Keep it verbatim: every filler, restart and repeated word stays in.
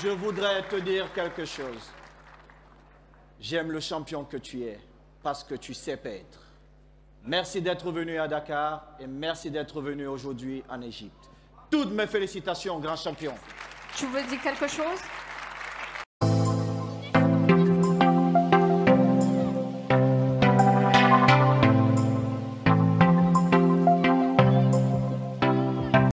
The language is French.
je voudrais te dire quelque chose. J'aime le champion que tu es, parce que tu sais paître. Merci d'être venu à Dakar et merci d'être venu aujourd'hui en Égypte. Toutes mes félicitations, grand champion. Tu veux dire quelque chose?